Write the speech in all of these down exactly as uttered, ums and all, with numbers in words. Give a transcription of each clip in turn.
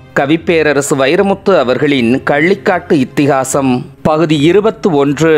கவிப்பேரரசு வைரமுத்து அவர்களின் கள்ளிக்காட்டு இத்திகாசம் பகுதி இருபத்தி ஒன்று.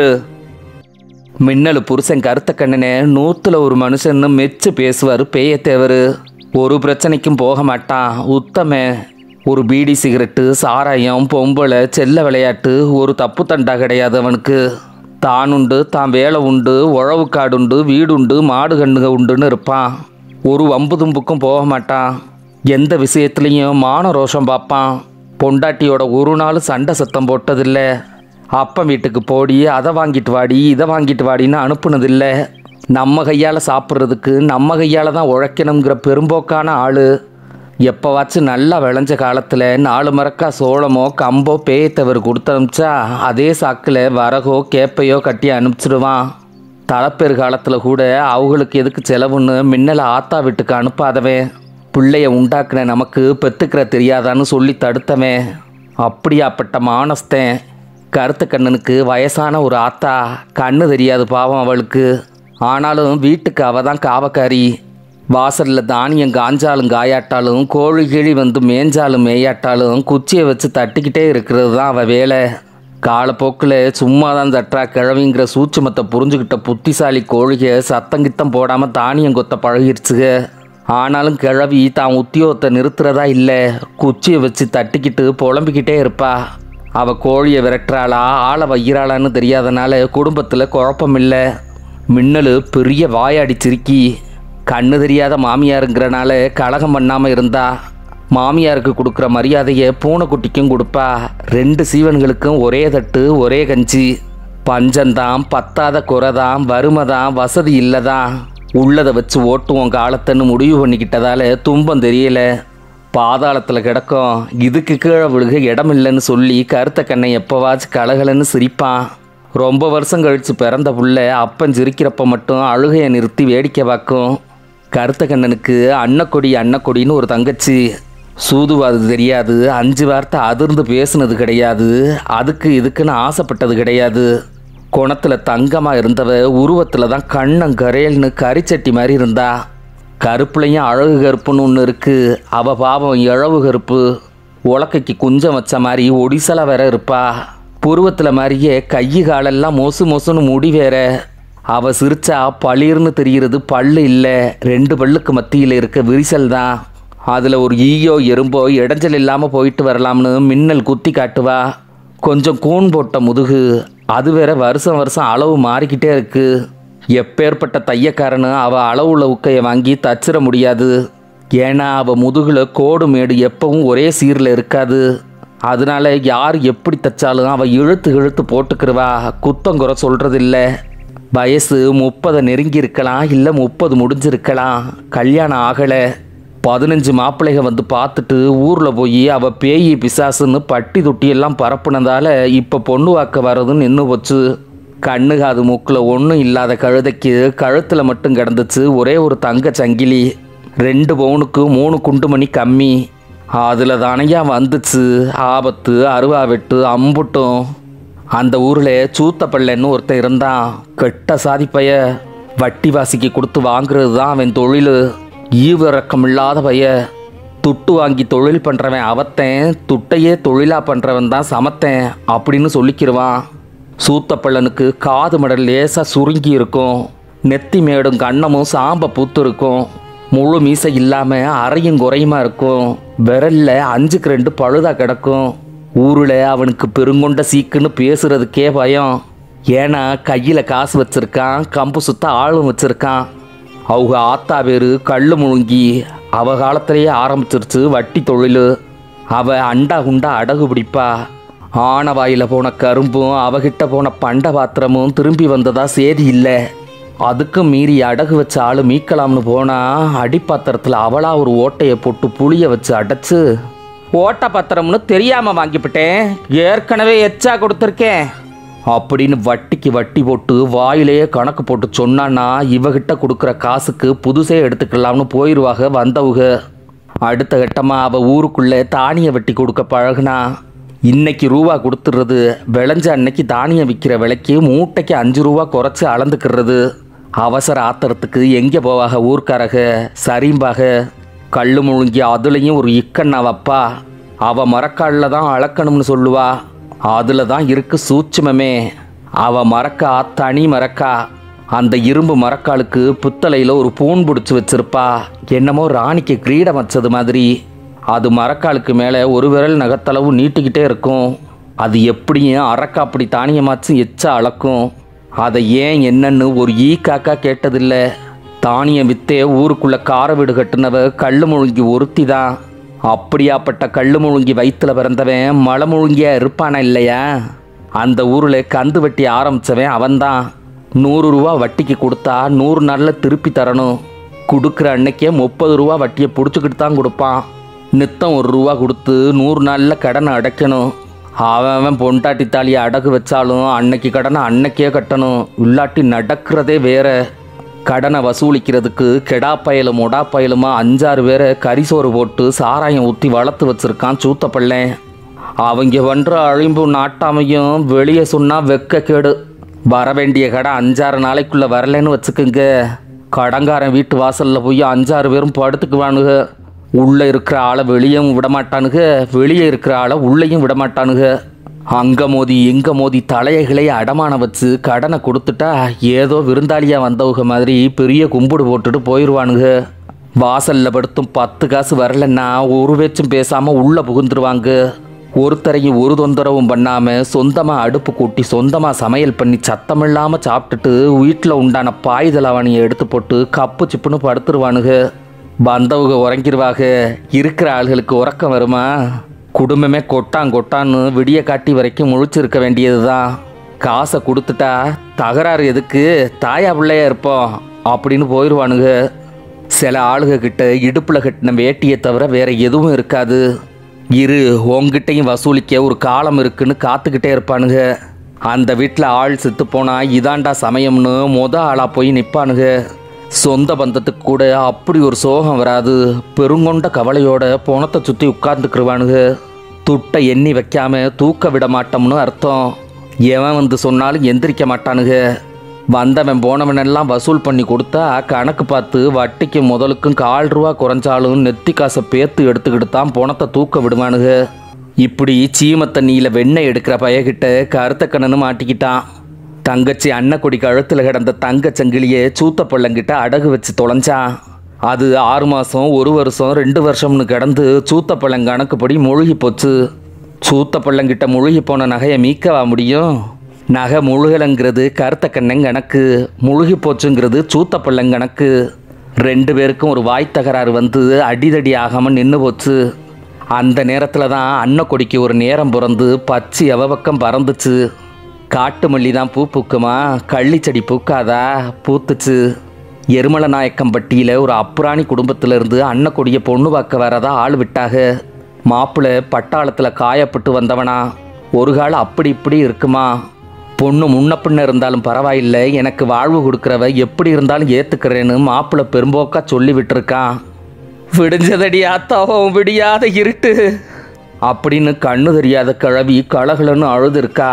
மின்னலு புருஷன் கருத்தக்கண்ணனை நூத்துல ஒரு மனுஷன்னு மெச்சு பேசுவார் பேயத்தேவர். ஒரு பிரச்சனைக்கும் போக மாட்டான், உத்தம. ஒரு பீடி சிகரெட்டு, சாராயம், பொம்பளை, செல்ல விளையாட்டு ஒரு தப்பு தண்டா கிடையாது அவனுக்கு. தான் உண்டு, தான் வேலை உண்டு, உழவு காடுண்டு, வீடுண்டு, மாடு கண்ணுக உண்டுன்னு இருப்பான். ஒரு வம்பு தும்புக்கும் போக மாட்டான். எந்த விஷயத்துலையும் மான ரோஷம் பார்ப்பான். பொண்டாட்டியோட ஒரு நாள் சண்டை சத்தம் போட்டதில்லை. அப்பன் வீட்டுக்கு போடி அதை வாங்கிட்டு வாடி இதை வாங்கிட்டு வாடின்னு அனுப்புனதில்லை. நம்ம கையால் சாப்பிட்றதுக்கு நம்ம கையால் தான் உழைக்கணுங்கிற பெரும்போக்கான ஆள். எப்போவாச்சும் நல்லா விளைஞ்ச காலத்தில் நாலு மரக்கா சோளமோ கம்போ பேயத்தவர் கொடுத்து அனுப்பிச்சா அதே சாக்கில் வரகோ கேப்பையோ கட்டி அனுப்பிச்சிடுவான். தலைப்பேறு காலத்தில் கூட அவங்களுக்கு எதுக்கு செலவுன்னு மின்னலை ஆத்தா வீட்டுக்கு அனுப்பாதவன். பிள்ளைய உண்டாக்குன நமக்கு பெற்றுக்கிற தெரியாதான்னு சொல்லி தடுத்தவன். அப்படியாப்பட்ட மானஸ்தன். கருத்து கண்ணனுக்கு வயசான ஒரு ஆத்தா, கண்ணு தெரியாது பாவம் அவளுக்கு. ஆனாலும் வீட்டுக்கு அவள் தான் காவக்காரி. வாசலில் தானியம் காஞ்சாலும் காயாட்டாலும், கோழி கிழி வந்து மேய்ஞ்சாலும் மேயாட்டாலும் குச்சியை வச்சு தட்டிக்கிட்டே இருக்கிறது தான் அவள் வேலை. காலப்போக்கில் சும்மா தான் தட்டுறா கிழவிங்கிற சூட்சுமத்தை புரிஞ்சுக்கிட்ட புத்திசாலி கோழிகை சத்தங்கித்தம் போடாமல் தானியம் கொத்த பழகிருச்சுக. ஆனாலும் கிழவி தான் உத்தியோகத்தை நிறுத்துறதா இல்லை, குச்சியை வச்சு தட்டிக்கிட்டு புலம்பிக்கிட்டே இருப்பா. அவள் கோழியை விரட்டுறாளா ஆளை வையிறாளான்னு தெரியாதனால குடும்பத்தில் குழப்பம் இல்லை. மின்னலு பெரிய வாயாடி சிரிக்கி. கண்ணு தெரியாத மாமியாருங்கிறனால கலகம் பண்ணாமல் இருந்தா. மாமியாருக்கு கொடுக்குற மரியாதையை பூனைக்குட்டிக்கும் கொடுப்பா. ரெண்டு சீவன்களுக்கும் ஒரே தட்டு ஒரே கஞ்சி. பஞ்சந்தான், பத்தாத குறைதான், வறுமைதான், வசதி இல்லைதான். உள்ளதை வச்சு ஓட்டுவோம் காலத்தைன்னு முடிவு பண்ணிக்கிட்டதால துன்பம் தெரியல. பாதாளத்தில் கிடக்கும், இதுக்கு கீழே விழுக இடம் இல்லைன்னு சொல்லி கருத்த கண்ணை எப்போவாச்சும் கலகலன்னு சிரிப்பான். ரொம்ப வருஷம் கழித்து பிறந்த புள்ள அப்பன் சிரிக்கிறப்ப மட்டும் அழுகையை நிறுத்தி வேடிக்கை பார்க்கும். கருத்த கண்ணனுக்கு அன்னக்கொடி அன்னக்கொடின்னு ஒரு தங்கச்சி. சூதுவாது தெரியாது, அஞ்சு வார்த்தை அதிர்ந்து பேசுனது கிடையாது, அதுக்கு இதுக்குன்னு ஆசைப்பட்டது கிடையாது. குணத்தில் தங்கமாக இருந்தவ உருவத்தில் தான் கண்ணங்கரையல்னு கரிச்சட்டி மாதிரி இருந்தா. கருப்புலையும் அழகு கருப்புன்னு ஒன்று இருக்குது. அவள் பாவம் இழவு கருப்பு. உலக்கைக்கு குஞ்சம் வச்ச மாதிரி ஒடிசலாக வேற இருப்பா. புருவத்தில் மாதிரியே கை காலெல்லாம் மொசு மொசுன்னு முடி வேற. அவள் சிரிச்சா பளிர்னு தெரிகிறது பல்லு இல்லை, ரெண்டு பல்லுக்கு மத்தியில் இருக்க விரிசல் தான். அதில் ஒரு ஈயோ எறும்போ இடைஞ்சல் இல்லாமல் போயிட்டு வரலாம்னு மின்னல் குத்தி காட்டுவா. கொஞ்சம் கூன் போட்ட முதுகு. அது வேற வருஷம் வருஷம் அளவு மாறிக்கிட்டே இருக்கு. எப்பேற்பட்ட தையக்காரனு அவள் அளவுள்ள உக்கையை வாங்கி தச்சிட முடியாது. ஏன்னா அவள் முதுகில் கோடு மேடு எப்பவும் ஒரே சீரில் இருக்காது. அதனால யார் எப்படி தைச்சாலும் அவள் இழுத்து இழுத்து போட்டுக்கிறவா. குத்தங்குறை சொல்கிறதில்ல. வயசு முப்பதை நெருங்கி இருக்கலாம், இல்லை முப்பது முடிஞ்சிருக்கலாம். கல்யாணம் ஆகலை. பதினஞ்சு மாப்பிள்ளைக வந்து பார்த்துட்டு ஊரில் போய் அவள் பேயி பிசாசுன்னு பட்டி தொட்டியெல்லாம் பரப்புனதால இப்போ பொண்ணு வாக்க வர்றதுன்னு நின்று போச்சு. கண்ணு காது மூக்கில் ஒன்றும் இல்லாத கழுதைக்கு கழுத்தில் மட்டும் கிடந்துச்சு ஒரே ஒரு தங்க சங்கிலி. ரெண்டு பவுனுக்கு மூணு குண்டுமணி கம்மி. அதில் தானையா வந்துச்சு ஆபத்து, அருவா வெட்டு, அம்புட்டும். அந்த ஊரில் சூத்தப்பள்ளன்னு ஒருத்தன் இருந்தான். கெட்ட சாதிப்பைய. வட்டி வாசிக்கு கொடுத்து வாங்குறது தான் அவன் தொழில். ஈவிறக்கம் இல்லாத பைய. துட்டு வாங்கி தொழில் பண்ணுறவன் அவத்தன், துட்டையே தொழிலாக பண்ணுறவன் தான் சமத்தன் அப்படின்னு சொல்லிக்கிடுவான். சூத்தப்பள்ளனுக்கு காது மடல் லேசாக சுருங்கி இருக்கும். நெத்தி மேடும் கண்ணமும் சாம்ப பூத்து இருக்கும். முழு மீசை இல்லாமல் அரையும் குறையுமா இருக்கும். விரலில் அஞ்சுக்கு ரெண்டு பழுதாக கிடக்கும். ஊரில் அவனுக்கு பெருங்கொண்ட சீக்குன்னு பேசுகிறதுக்கே பயம். ஏன்னா கையில் காசு வச்சுருக்கான், கம்பு சுத்த ஆளும் வச்சுருக்கான். அவங்க ஆத்தா பேர் கல் முழுங்கி. அவ காலத்திலேயே ஆரம்பிச்சிருச்சு வட்டி தொழில். அவள் அண்டா குண்டா அடகு பிடிப்பா. ஆனவாயில் போன கரும்பும் அவகிட்ட போன பண்ட பாத்திரமும் திரும்பி வந்ததா சேதி இல்லை. அதுக்கும் மீறி அடகு வச்ச ஆள் மீட்கலாம்னு போனால் அடிப்பாத்திரத்தில் அவளாக ஒரு ஓட்டையை போட்டு புளியை வச்சு அடைச்சு, ஓட்ட பாத்திரம்னு தெரியாமல் வாங்கிவிட்டேன், ஏற்கனவே எச்சா கொடுத்துருக்கேன் அப்படின்னு வட்டிக்கு வட்டி போட்டு வாயிலேயே கணக்கு போட்டு சொன்னான்னா இவகிட்ட கொடுக்குற காசுக்கு புதுசே எடுத்துக்கலாம்னு போயிடுவாங்க வந்தவுக. அடுத்த கட்டமாக அவள் ஊருக்குள்ளே தானிய வெட்டி கொடுக்க பழகுனா. இன்னைக்கு ரூபா கொடுத்துடுறது, விளைஞ்ச அன்னைக்கு தானியம் விற்கிற விலைக்கு மூட்டைக்கு அஞ்சு ரூபா குறைச்சி அளந்துக்கிறது. அவசர ஆத்திரத்துக்கு எங்கே போவாக ஊர்க்காரக சரிம்பாக. கல் முழுங்கி அதுலேயும் ஒரு இக்கண்ணா வப்பா. அவ மரக்காலில் தான் அளக்கணும்னு சொல்லுவா. அதில் தான் இருக்கு சூட்சுமமே. அவ மரக்கா தனி மரக்கா. அந்த இரும்பு மரக்காலுக்கு புத்தலையில் ஒரு பூன் பிடிச்சி வச்சிருப்பா. என்னமோ ராணிக்கு கிரீடம் வச்சது மாதிரி. அது மரக்காலுக்கு மேலே ஒரு விரல் நகத்தளவு நீட்டிக்கிட்டே இருக்கும். அது எப்படியும் அரக்கா அப்படி தானியமாச்சும் எச்சா அளக்கும். அதை ஏன் என்னன்னு ஒரு ஈ காக்கா கேட்டதில்லை. தானியம் வித்தே ஊருக்குள்ளே கார வீடு கட்டுனவ கல் முழுங்கி ஒருத்தி தான். அப்படியாப்பட்ட கல் முழுங்கி வயிற்றுல பிறந்தவன் மலை முழுங்கியா இருப்பானா இல்லையா? அந்த ஊரில் கந்து வட்டி ஆரம்பித்தவன் அவன்தான். நூறு ரூபா வட்டிக்கு கொடுத்தா நூறு நாளில் திருப்பி தரணும். கொடுக்குற அன்னைக்கே முப்பது ரூபா வட்டியை பிடிச்சிக்கிட்டு தான் கொடுப்பான். நித்தம் ஒரு ரூபா கொடுத்து நூறு நாளில் கடனை அடைக்கணும். அவன் பொண்டாட்டி தாலியை அடகு வச்சாலும் அன்னைக்கு கடனை அன்னைக்கே கட்டணும். இல்லாட்டி நடக்கிறதே வேற. கடனை வசூலிக்கிறதுக்கு கெடா பயலும் ஒடா பயலுமா அஞ்சாறு பேரை கரிசோறு போட்டு சாராயம் ஊற்றி வளர்த்து வச்சிருக்கான் சூத்தப்பள்ளேன். அவங்க பண்ணுற அழிம்பு நாட்டாமையும் வெளியே சொன்னால் வெக்க கேடு. வர வேண்டிய கடை அஞ்சாறு நாளைக்குள்ளே வரலன்னு வச்சுக்கோங்க, கடங்காரன் வீட்டு வாசலில் போய் அஞ்சாறு பேரும் படுத்துக்குவானுங்க. உள்ளே இருக்கிற ஆளை வெளியும் விடமாட்டானுங்க, வெளியே இருக்கிற ஆளை உள்ளேயும் விடமாட்டானுங்க. அங்கே மோதி எங்கே மோதி தலையைகளை அடமான வச்சு கடனை கொடுத்துட்டா ஏதோ விருந்தாளியாக வந்தவங்க மாதிரி பெரிய கும்பிடு போட்டுட்டு போயிடுவானுங்க. வாசலில் படுத்தும் பத்து காசு வரலன்னா ஒரு பேச்சும் பேசாமல் உள்ளே புகுந்துருவாங்க. ஒருத்தரையும் ஒரு தொந்தரவும் பண்ணாமல் சொந்தமாக அடுப்பு கூட்டி சொந்தமாக சமையல் பண்ணி சத்தமில்லாமல் சாப்பிட்டுட்டு வீட்டில் உண்டான பாய்தலவாணியை எடுத்து போட்டு கப்பு சிப்புன்னு படுத்துருவானுங்க. வந்தவங்க உறங்கிடுவாங்க. இருக்கிற ஆளுகளுக்கு உறக்கம் வருமா? குடும்பமே கொட்டான் கொட்டான்னு விடிய காட்டி வரைக்கும் முழிச்சிருக்க வேண்டியது தான். காசை கொடுத்துட்டா தகராறு எதுக்கு, தாயா பிள்ளையா இருப்போம் அப்படின்னு போயிடுவானுங்க. சில ஆளுக கிட்ட இடுப்பில் கட்டின வேட்டியை தவிர வேற எதுவும் இருக்காது. இரு உங்ககிட்டையும் வசூலிக்க ஒரு காலம் இருக்குன்னு காத்துக்கிட்டே இருப்பானுங்க. அந்த வீட்டில் ஆள் செத்து போனால் இதாண்டா சமயம்னு மொத ஆளாக போய் நிற்பானுங்க. சொந்த பந்தத்துக்கு கூட அப்படி ஒரு சோகம் வராது. பெருங்கொண்ட கவலையோட பணத்தை சுற்றி உட்கார்ந்துக்கிருவானுங்க. துட்டை எண்ணி வைக்காம தூக்க விட மாட்டோம்னு அர்த்தம். எவன் வந்து சொன்னாலும் எந்திரிக்க மாட்டானுங்க. வந்தவன் போனவனெல்லாம் வசூல் பண்ணி கொடுத்தா கணக்கு பார்த்து வட்டிக்கு முதலுக்கும் கால் ரூபா குறைஞ்சாலும் நெத்தி காசை பேத்து எடுத்துக்கிட்டு தான் பணத்தை தூக்க விடுவானுங்க. இப்படி சீம தண்ணியில் வெண்ணெய் எடுக்கிற பையகிட்ட கருத்த கண்ணனு மாட்டிக்கிட்டான். தங்கச்சி அன்னக்குடி கழுத்தில் கிடந்த தங்கச்சங்கிலியை சூத்த பள்ளங்கிட்ட அடகு வச்சு தொலைஞ்சான். அது ஆறு மாதம் ஒரு வருஷம் ரெண்டு வருஷம்னு கிடந்து சூத்த பள்ளம் கணக்குப்படி முழுகி போச்சு. சூத்த பள்ளங்கிட்ட முழுகி போன நகையை மீக்கவா முடியும்? நகை முழுகலைங்கிறது கருத்த கண்ணன் கணக்கு, முழுகி போச்சுங்கிறது சூத்த பள்ளம் கணக்கு. ரெண்டு பேருக்கும் ஒரு வாய் தகராறு வந்து அடிதடி ஆகாமல் நின்று போச்சு. அந்த நேரத்தில் தான் அன்னக்கொடிக்கு ஒரு நேரம் பிறந்து பச்சி எவ பக்கம் பறந்துச்சு. காட்டு மல்லி தான் பூ பூக்குமா, கள்ளிச்செடி பூக்காதா? பூத்துச்சு. எருமலை நாயக்கம்பட்டியில் ஒரு அப்புராணி குடும்பத்திலேருந்து அன்னக்கொடியை பொண்ணு பார்க்க வரதா ஆள் விட்டாக. மாப்பிள்ளை பட்டாளத்தில் காயப்பட்டு வந்தவனா. ஒரு காலம் அப்படி இப்படி இருக்குமா. பொண்ணு முன்ன பின்ன இருந்தாலும் பரவாயில்லை, எனக்கு வாழ்வு கொடுக்குறவ எப்படி இருந்தாலும் ஏற்றுக்கிறேன்னு மாப்பிள்ளை பெரும்போக்கா சொல்லி விட்டுருக்கான். விடிஞ்சதடி ஆத்தாவும் விடியாத இருட்டு அப்படின்னு கண்ணு தெரியாத கிழவி கலகலன்னு அழுதுருக்கா.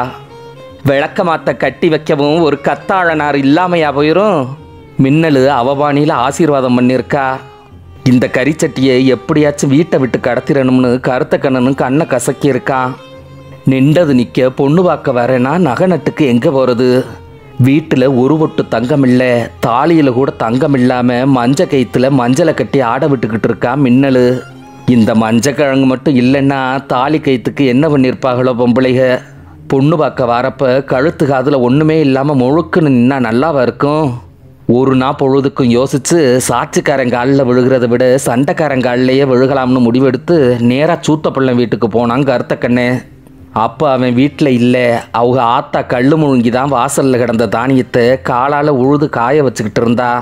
விளக்க மாத்த கட்டி வைக்கவும் ஒரு கத்தாழனார் இல்லாமையா போயிரும். மின்னல் அவபாணியில் ஆசீர்வாதம் பண்ணியிருக்கா. இந்த கரிச்சட்டியை எப்படியாச்சும் வீட்டை விட்டு கடத்திடணும்னு கருத்த கண்ணனும் கண்ணை கசக்கியிருக்கான். நின்றது நிற்க பொண்ணு பார்க்க வரேன்னா நகை நட்டுக்கு எங்கே போகிறது? வீட்டில் ஒரு ஒட்டு தங்கம் இல்லை, தாலியில் கூட தங்கம் இல்லாமல் மஞ்ச கயிற்றுல மஞ்சளை கட்டி ஆட விட்டுக்கிட்டு இருக்கா மின்னல். இந்த மஞ்சக்கிழங்கு மட்டும் இல்லைன்னா தாலி கயிற்றுக்கு என்ன பண்ணியிருப்பாங்களோ பொம்பளைக. பொண்ணு பார்க்க வரப்ப கழுத்து காதில் ஒன்றுமே இல்லாமல் முழுக்குன்னு நின்னா நல்லாவா இருக்கும்? ஒரு நாள் பொழுதுக்கும் யோசித்து சாட்சிக்காரங்காலில் விழுகிறத விட சண்டைக்காரங்காலிலேயே விழுகலாம்னு முடிவெடுத்து நேராக சூத்தப்பள்ளம் வீட்டுக்கு போனாங்க கருத்த கண்ணே. அப்போ அவன் வீட்டில் இல்லை. அவங்க ஆத்தா கல் முழுங்கி தான் வாசலில் கிடந்த தானியத்தை காலால் உழுது காய வச்சுக்கிட்டு இருந்தா.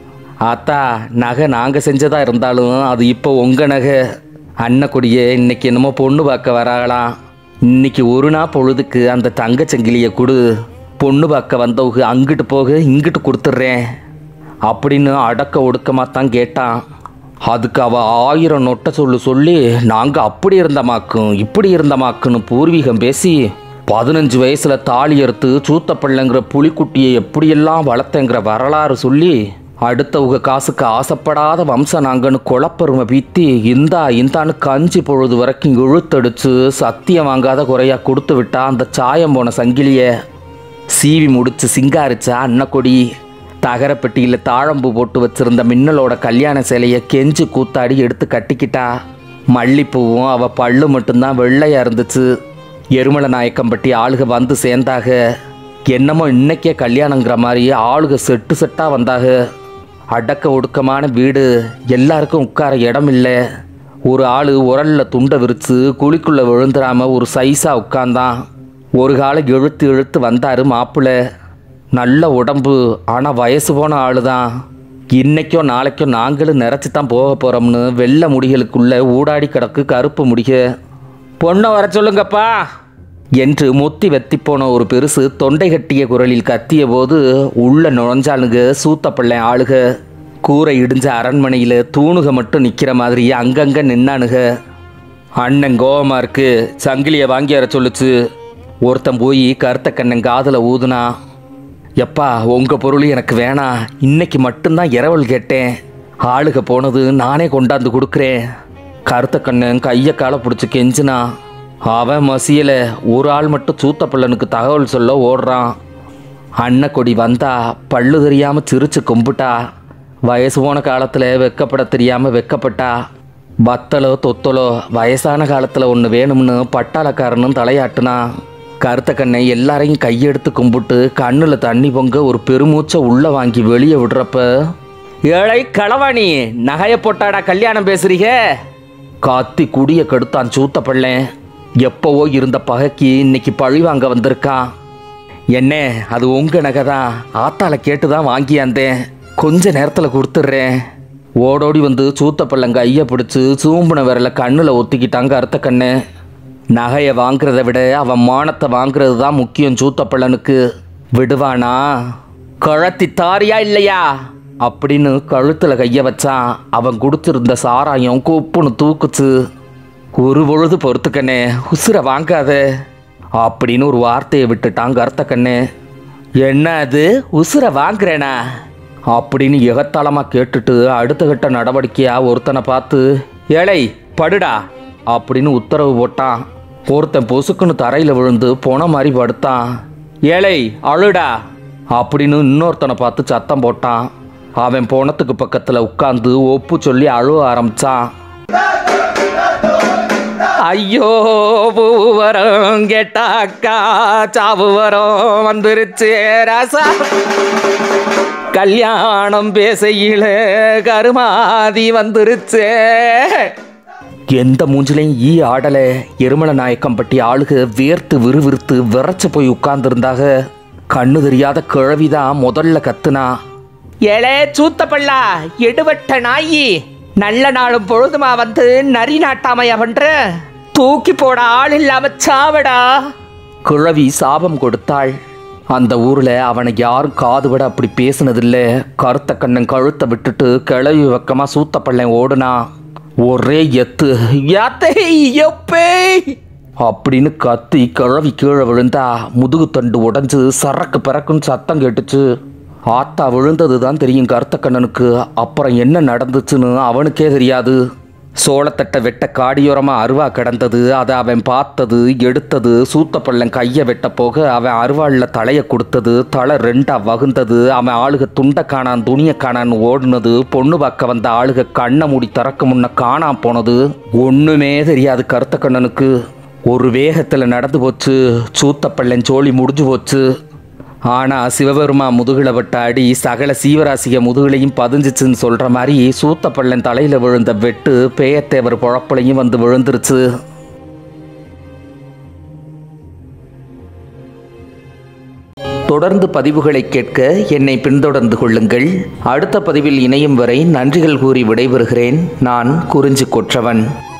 ஆத்தா, நகை நாங்கள் செஞ்சதாக இருந்தாலும் அது இப்போ உங்கள் நகை. அன்னக்குடியே இன்னைக்கு என்னமோ பொண்ணு பார்க்க வராங்களாம். இன்னைக்கு ஒரு நாள் பொழுதுக்கு அந்த தங்கச்சங்கிலியை கொடு, பொண்ணு பார்க்க வந்தவங்க அங்கிட்டு போக இங்கிட்டு கொடுத்துட்றேன் அப்படின்னு அடக்க ஒடுக்கமாக தான் கேட்டான். அதுக்கு அவள் ஆயிரம் நொட்டை சொல்லு சொல்லி நாங்கள் அப்படி இருந்தமாக்கும் இப்படி இருந்தமாக்குன்னு பூர்வீகம் பேசி பதினஞ்சு வயசில் தாலி அறுத்து சூத்தப்பள்ளங்கிற புலிக்குட்டியை எப்படியெல்லாம் வளர்த்தங்கிற வரலாறு சொல்லி அடுத்தவங்க காசுக்கு ஆசைப்படாத வம்சம் நாங்கன்னு குழப்பருமை பீத்தி இந்தா இந்தான்னு கஞ்சி பொழுது வரைக்கும் இழுத்தடிச்சு சத்தியம் வாங்காத குறையா கொடுத்து விட்டா அந்த சாயம் போன சங்கிலிய சீவி முடிச்சு சிங்காரிச்சா அன்னக்கொடி. தகரப்பெட்டியில் தாழம்பூ போட்டு வச்சிருந்த மின்னலோட கல்யாண சேலையை கெஞ்சி கூத்தாடி எடுத்து கட்டிக்கிட்டா. மல்லிப்பூவும் அவள் பல்லு மட்டும்தான் வெள்ளையாக இருந்துச்சு. எருமலை நாயக்கம்பட்டி ஆளுக வந்து சேர்ந்தாக. என்னமோ இன்னைக்கே கல்யாணங்கிற மாதிரி ஆளுக செட்டு செட்டாக வந்தாக. அடக்க ஒடுக்கமான வீடு, எல்லாருக்கும் உட்கார இடம் இல்லை. ஒரு ஆள் உரலில் துண்டை விரித்து குழிக்குள்ளே விழுந்துடாமல் ஒரு சைஸாக உட்காந்தான். ஒரு காலம் இழுத்து இழுத்து வந்தார் மாப்பிள்ளை. நல்ல உடம்பு, ஆனால் வயசு போன ஆள் தான். இன்னைக்கோ நாளைக்கோ நாங்களும் நிறச்சி தான் போக போகிறோம்னு வெள்ளை முடிகளுக்குள்ளே ஊடாடி கிடக்கு கருப்பு முடிக. பொண்ணை வர சொல்லுங்கப்பா என்று முத்தி வெத்தி போன ஒரு பெருசு தொண்டை கட்டிய குரலில் கத்திய போது உள்ள நுழைஞ்சாளுங்க சூத்தப்பள்ளை ஆளுக. கூரை இடிஞ்ச அரண்மனையில் தூணுக மட்டும் நிற்கிற மாதிரி அங்கங்கே நின்னானுங்க. அண்ணன் கோவமாக இருக்கு, சங்கிலியை வாங்கி வர சொல்லுச்சு. ஒருத்தன் போய் கருத்த கண்ணன் காதில் ஊதுனா. எப்பா உங்கள் பொருள் எனக்கு வேணாம், இன்னைக்கு மட்டும்தான் இரவல் கேட்டேன். ஆளுக போனது நானே கொண்டாந்து கொடுக்குறேன். கருத்த கண்ணன் கையை காலை பிடிச்சி கெஞ்சினா. அவன் மசியல. ஒரு ஆள் மட்டும் சூத்தப்பள்ளனுக்கு தகவல் சொல்ல ஓடுறான். அன்னக்கொடி வந்தா பல்லு தெரியாமல் சிரிச்சு கும்பிட்டா. வயசு போன காலத்தில் வெக்கப்பட தெரியாமல் வெக்கப்பட்டா. பத்தலோ தொத்தலோ வயசான காலத்தில் ஒன்று வேணும்னு பட்டாளக்காரனும் தலையாட்டுனா. கருத்த கண்ணை எல்லாரையும் கையெடுத்து கும்பிட்டு கண்ணில் தண்ணி பொங்க ஒரு பெருமூச்சை உள்ளே வாங்கி வெளியே விடுறப்ப, ஏழை களவாணி நகையை போட்டாடா கல்யாணம் பேசுறீங்க? காத்தி குடிய கெடுத்தான் சூத்தப்பள்ளேன். எப்போவோ இருந்த பகைக்கு இன்னைக்கு பழி வாங்க வந்திருக்கான். என்ன அது உங்கள் நகை தான், ஆத்தால கேட்டு தான் வாங்கியாந்தேன், கொஞ்ச நேரத்தில் கொடுத்துட்றேன். ஓடோடி வந்து சூத்தப்பள்ளங்க ஐயா பிடிச்சி சூம்புன விரல கண்ணில் ஒத்திக்கிட்டாங்க அறுத்த கண்ணு. நகையை வாங்குறத விட அவன் மானத்தை வாங்குறது தான் முக்கியம் சூத்தப்பள்ளனுக்கு. விடுவானா? கழத்தி தாரியா இல்லையா அப்படின்னு கழுத்தில் கைய வச்சான். அவன் கொடுத்துருந்த சாராயம் கூப்புன்னு தூக்குச்சு. ஒரு பொழுது பொறுத்துக்கண்ணே, உசுரை வாங்காத அப்படின்னு ஒரு வார்த்தையை விட்டுட்டாங்க அர்த்த கண்ணு. என்ன அது உசுரை வாங்குறேனா அப்படின்னு எகத்தாளமாக கேட்டுட்டு அடுத்த கட்ட நடவடிக்கையாக ஒருத்தனை பார்த்து, ஏழை படுடா அப்படின்னு உத்தரவு போட்டான். ஒருத்தன் பொசுக்குன்னு தரையில் விழுந்து போன மாதிரி படுத்தான். ஏழை அழுடா அப்படின்னு இன்னொருத்தனை பார்த்து சத்தம் போட்டான். அவன் போனத்துக்கு பக்கத்தில் உட்காந்து ஒப்பு சொல்லி அழுவ ஆரம்பிச்சான். ஐயோ பூவரம் கேட்டாக்கா சாவு வரம் வந்துருச்சு ராசா, கல்யாணம் பேசையில கருமாதி வந்துருச்சு. எந்த மூஞ்சிலையும் ஈ ஆடலை. எருமலை நாயக்கம்பட்டி ஆளுக வேர்த்து விறுவிறுத்து விரைச்சு போய் உட்கார்ந்துருந்தாக. கண்ணு தெரியாத கிழவிதான் முதல்ல கத்துனா. ஏழே சூத்தப்பள்ளா எடுவட்ட நாயி, நல்ல நாளும் பொழுதுமா வந்து நரி நாட்டாமையா பண்ற, தூக்கி போட ஆள் இல்லாம சாவடா. கிழவி சாபம் கொடுத்தாள். அந்த ஊரில் அவனை யாரும் காதுபட அப்படி பேசினதில்லை. கருத்த கண்ணன் கழுத்தை விட்டுட்டு கிளவி பக்கமாக சூத்தப்பள்ளன் ஓடுனா. ஒரே எத்து யாத்தை எப்பே அப்படின்னு கத்தி கிழவி கீழே விழுந்தா. முதுகு தண்டு உடஞ்சு சரக்கு பிறக்குன்னு சத்தம் கேட்டுச்சு. ஆத்தா விழுந்தது தான் தெரியும் கருத்த கண்ணனுக்கு. அப்புறம் என்ன நடந்துச்சுன்னு அவனுக்கே தெரியாது. சோளத்தட்டை வெட்ட காடியோரமாக அருவா கிடந்தது. அதை அவன் பார்த்தது எடுத்தது. சூத்தப்பள்ளன் கையை வெட்ட போக அவன் அருவாளில் தலையை கொடுத்தது. தலை ரெண்டாக வகுந்தது. அவன் ஆளுக துண்டை காணான் துணியை காணான்னு ஓடுனது. பொண்ணு பார்க்க வந்த ஆளுக கண்ணை மூடி திறக்க முன்ன காணாம போனது. ஒன்றுமே தெரியாது கருத்த கண்ணனுக்கு. ஒரு வேகத்தில் நடந்து போச்சு. சூத்தப்பள்ளன் சோழி முடிஞ்சு போச்சு. ஆனால் சிவபெருமா முதுகில் பட்ட அடி சகல சீவராசிக முதுகிலையும் பதிஞ்சிச்சுன்னு சொல்கிற மாதிரி சூத்தப்பள்ளன் தலையில் விழுந்த வெட்டு பேயத்தேவர் குழப்பலையும் வந்து விழுந்துருச்சு. தொடர்ந்து பதிவுகளை கேட்க என்னை பின்தொடர்ந்து கொள்ளுங்கள். அடுத்த பதிவில் இணையும் வரை நன்றிகள் கூறி விடைபெறுகிறேன். நான் குறிஞ்சி கொற்றவன்.